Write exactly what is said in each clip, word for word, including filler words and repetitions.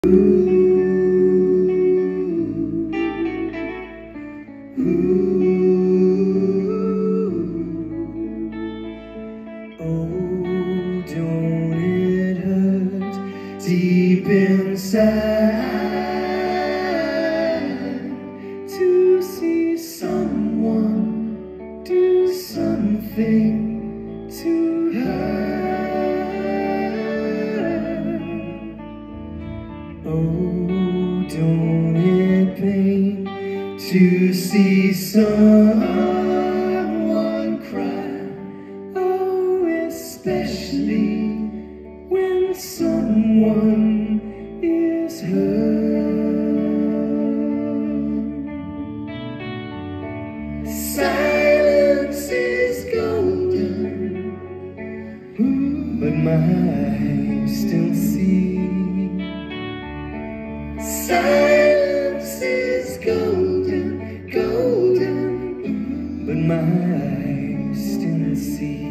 Don't it hurt deep inside to see someone do something to her? Oh, don't it pain to see someone cry? Oh, especially when someone is hurt. Silence is golden, but my eyes still see. Silence is golden, golden, but my eyes still see.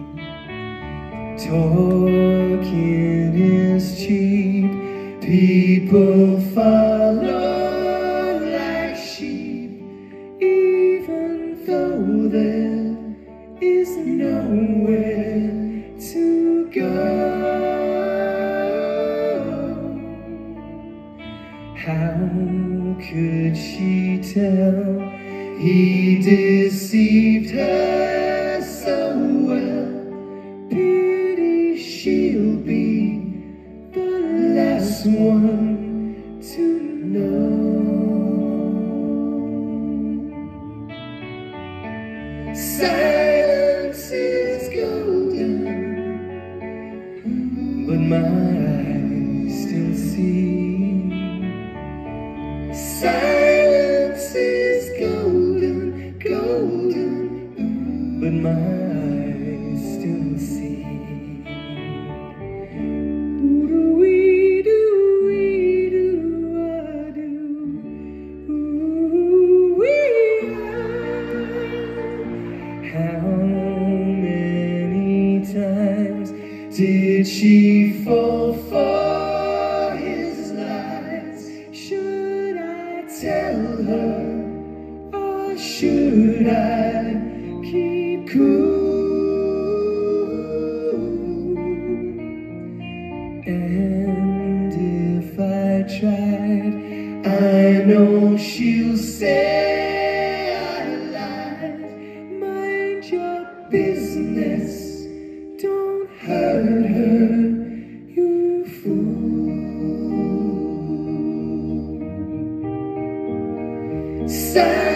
Talking is cheap, people follow like sheep, even though there is nowhere to go. How could she tell he deceived her so well? Pity she'll be the last one to know. Silence is golden, but my eyes still see. Silence is golden, golden, but my eyes still see. How many times did she fall for his lies? Should I tell her, or should I keep cool? And if I tried, I know she'll say your business, don't hurt her, you fool.